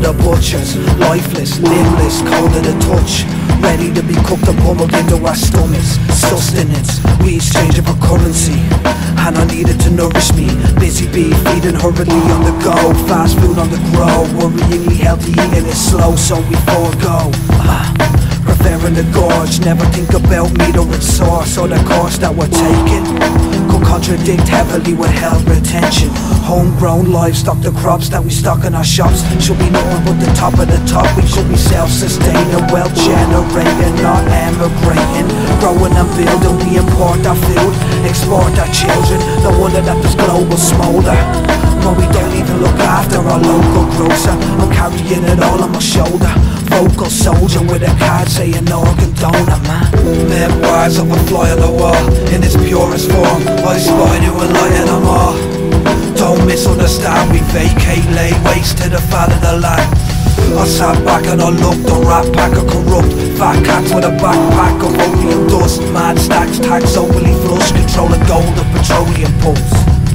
the butchers, lifeless, limbless, cold to the touch, ready to be cooked and pummeled into our stomachs. Sustenance, we exchanged for currency, and I needed to nourish me. Busy bee feeding hurriedly on the go, fast food on the grow, worryingly healthy eating is slow, so we forego. Preferring the gorge, never think about meat or its source, or the course that we're taking could contradict heavily with held retention. Homegrown livestock, the crops that we stock in our shops, should be nothing but the top of the top. We should be self-sustaining, wealth-generating, not emigrating. Growing and building, we import our food, export our children. No wonder that there's global smolder, but we don't even look after our local grocer. I'm carrying it all on my shoulder, vocal soldier with a card saying organ donor, man. Memoirs of a fly on the wall, in its purest form, I spy new and light in them all. Don't misunderstand, we vacate, lay waste to the fat of the land. I sat back and I looked, a rat pack of corrupt fat cats with a backpack of opium dust, mad stacks, tax overly flush, controlling gold and petroleum pumps.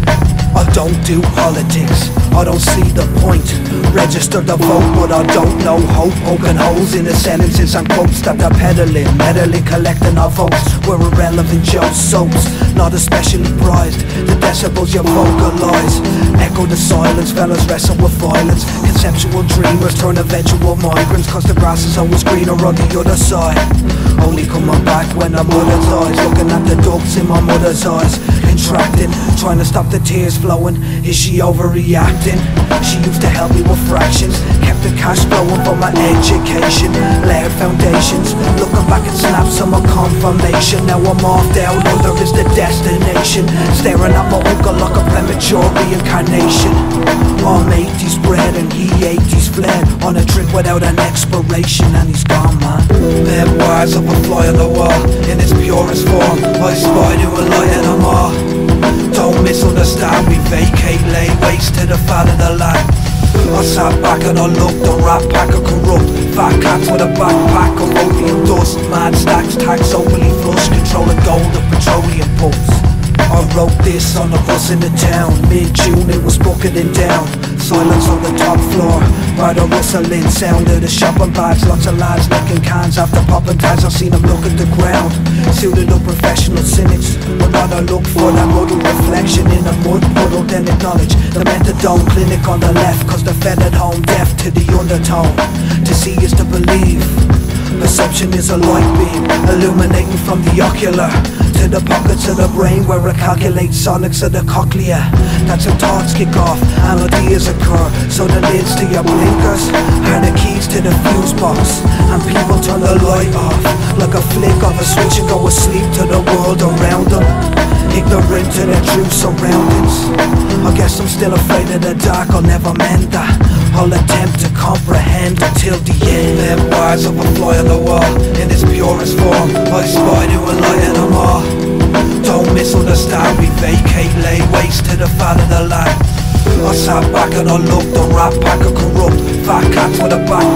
I don't do politics, I don't see the point. Register the vote, but I don't know hope. Poking holes in the sentences and quotes that they're peddling, meddling, collecting our votes. We're irrelevant Joe soaps, not especially prized. The decibels you vocalize echo the silence, fellas wrestle with violence. Conceptual dreamers turn eventual migrants, cause the grass is always greener on the other side. Only coming back when our mother's eyes, looking at the ducts in my mother's eyes, contracting, trying to stop the tears flowing. Is she overreacting? She used to help me with fractions, kept the cash flowing for my education, layered foundations. Looking back at snaps of my confirmation, now I'm off down under is the destination, staring at my uncle like a premature reincarnation. I'm 80s bred and he 80s fled, on a drink without an expiration, and he's gone, man. Memoirs of a fly on the wall, in its purest form, I spy new and light in them all. Don't misunderstand, we vacate, lay waste to the fat of the land. I sat back and I looked, a rat pack of corrupt fat cats with a backpack of opium dust, mad stacks, tax overly flush, controlling gold and petroleum pumps. I wrote this on the bus in the town, mid-June it was bucketing down. Silence on the top floor, by the rustling sound of the shopping bags. Lots of lads licking cans after popping tags. I've seen them look at the ground, suited up professional cynics. But not I look for that muddled reflection in a mud puddle, then acknowledge the methadone clinic on the left, cause they're fed at home, deaf to the undertone. To see is to believe. Perception is a light beam, illuminating from the ocular to the pockets of the brain where it calculates sonics of the cochlea. That's how thoughts kick off, and ideas occur. So the lids to your blinkers are the keys to the fuse box, and people turn the light off like a flick of a switch and go asleep to the world around them, ignorant to their true surroundings. I guess I'm still afraid of the dark, I'll never mend that. I'll attempt to comprehend until the end. Memoirs of a fly on the wall, in its purest form, I spy new and light in them all. Don't misunderstand, we vacate, lay waste to the fat of the land. I sat back and I looked, a rat pack of corrupt fat cats with a backpack